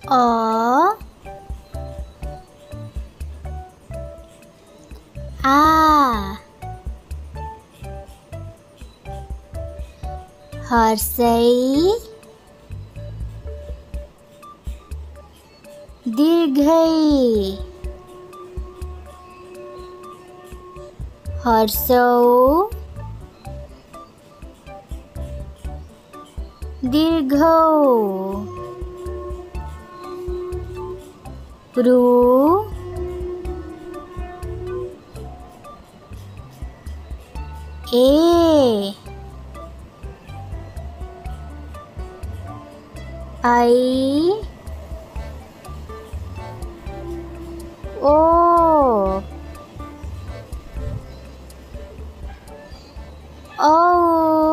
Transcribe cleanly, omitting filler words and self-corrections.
A हर्षै दीर्घै हर्षौ दीर्घौ रु ए I ओ औ